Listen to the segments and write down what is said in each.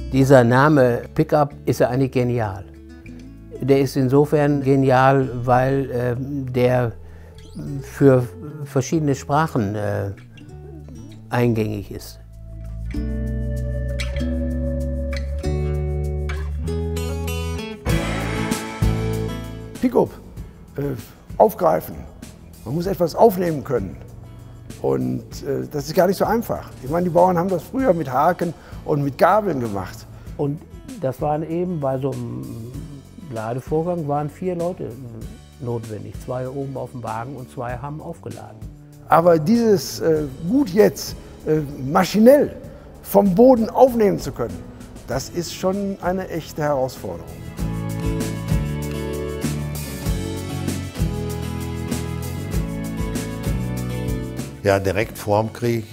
Dieser Name Pickup ist ja eigentlich genial. Der ist insofern genial, weil der für verschiedene Sprachen eingängig ist. Pickup, aufgreifen. Man muss etwas aufnehmen können. Und das ist gar nicht so einfach. Ich meine, die Bauern haben das früher mit Haken und mit Gabeln gemacht. Und das waren eben bei so einem Ladevorgang waren 4 Leute notwendig. 2 oben auf dem Wagen und 2 haben aufgeladen. Aber dieses Gut jetzt maschinell vom Boden aufnehmen zu können, das ist schon eine echte Herausforderung. Ja, direkt vor dem Krieg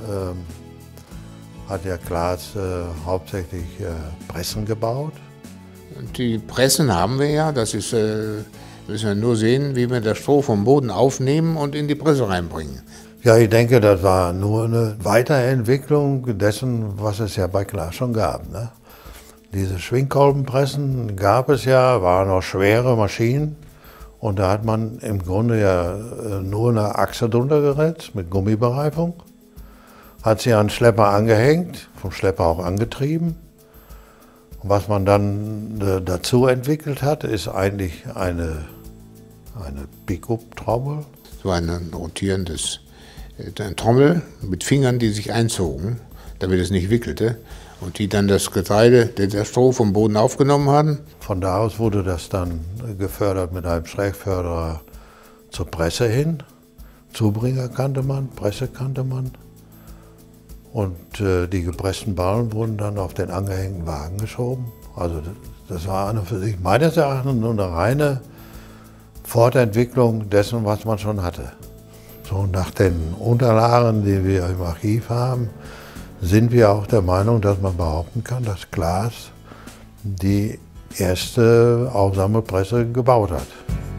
hat der Klaas hauptsächlich Pressen gebaut. Die Pressen haben wir ja, das ist, müssen wir nur sehen, wie wir das Stroh vom Boden aufnehmen und in die Presse reinbringen. Ja, ich denke, das war nur eine Weiterentwicklung dessen, was es ja bei Klaas schon gab. Ne? Diese Schwingkolbenpressen gab es ja, waren auch schwere Maschinen. Und da hat man im Grunde ja nur eine Achse drunter gerettet mit Gummibereifung. Hat sie an den Schlepper angehängt, vom Schlepper auch angetrieben. Und was man dann dazu entwickelt hat, ist eigentlich eine Pickup-Trommel. So ein rotierendes Trommel mit Fingern, die sich einzogen, damit es nicht wickelte. Und die dann das Getreide, das Stroh vom Boden aufgenommen haben. Von da aus wurde das dann gefördert mit einem Schrägförderer zur Presse hin. Zubringer kannte man, Presse kannte man. Und die gepressten Ballen wurden dann auf den angehängten Wagen geschoben. Also das war an und für sich meines Erachtens nur eine reine Fortentwicklung dessen, was man schon hatte. So nach den Unterlagen, die wir im Archiv haben, sind wir auch der Meinung, dass man behaupten kann, dass Klaas die erste Aufsammelpresse gebaut hat.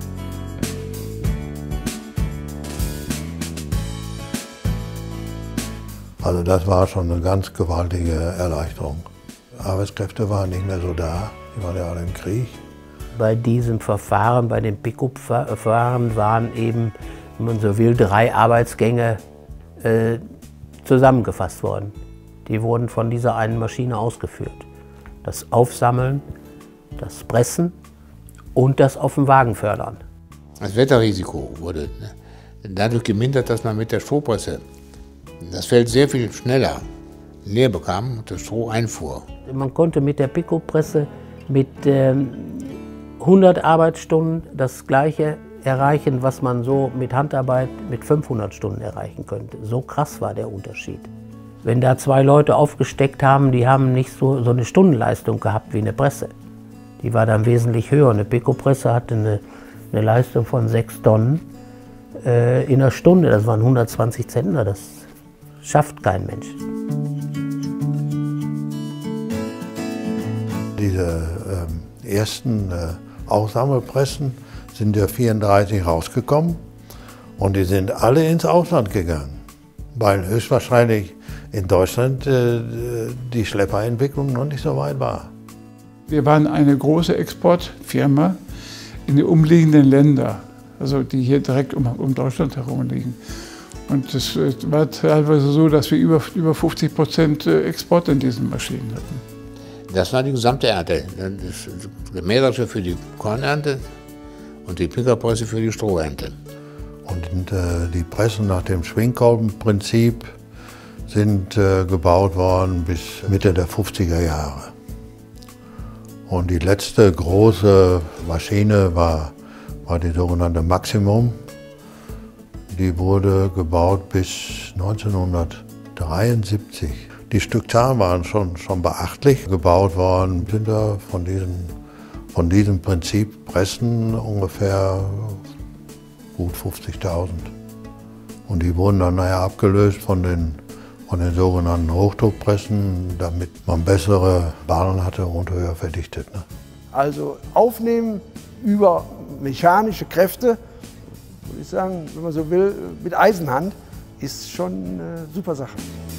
Also das war schon eine ganz gewaltige Erleichterung. Arbeitskräfte waren nicht mehr so da, die waren ja alle im Krieg. Bei diesem Verfahren, bei dem Pickup-Verfahren waren eben, wenn man so will, 3 Arbeitsgänge zusammengefasst worden. Die wurden von dieser einen Maschine ausgeführt. Das Aufsammeln, das Pressen und das auf dem Wagen fördern. Das Wetterrisiko wurde dadurch gemindert, dass man mit der Strohpresse das Feld sehr viel schneller leer bekam und das Stroh einfuhr. Man konnte mit der Pickup-Presse mit 100 Arbeitsstunden das Gleiche erreichen, was man so mit Handarbeit mit 500 Stunden erreichen könnte. So krass war der Unterschied. Wenn da 2 Leute aufgesteckt haben, die haben nicht so eine Stundenleistung gehabt wie eine Presse. Die war dann wesentlich höher. Eine Pickup-Presse hatte eine Leistung von 6 Tonnen in einer Stunde. Das waren 120 Zentner. Das schafft kein Mensch. Diese ersten Aufsammelpressen sind ja 1934 rausgekommen und die sind alle ins Ausland gegangen, weil höchstwahrscheinlich in Deutschland die Schlepperentwicklung noch nicht so weit war. Wir waren eine große Exportfirma in die umliegenden Länder, also die hier direkt um Deutschland herum liegen. Und es war teilweise so, dass wir über 50% Export in diesen Maschinen hatten. Das war die gesamte Ernte. Das Mähdrescher für die Kornernte und die Pickup-Presse für die Strohernte. Und die Pressen nach dem Schwingkolbenprinzip sind gebaut worden bis Mitte der 50er Jahre. Und die letzte große Maschine war die sogenannte Maximum. Die wurde gebaut bis 1973. Die Stückzahlen waren schon beachtlich. Gebaut worden sind da von diesem Prinzip Pressen ungefähr gut 50.000. Und die wurden dann nachher abgelöst von den sogenannten Hochdruckpressen, damit man bessere Ballen hatte und höher verdichtet. Ne? Also aufnehmen über mechanische Kräfte, würde ich sagen, wenn man so will, mit Eisenhand, ist schon eine super Sache.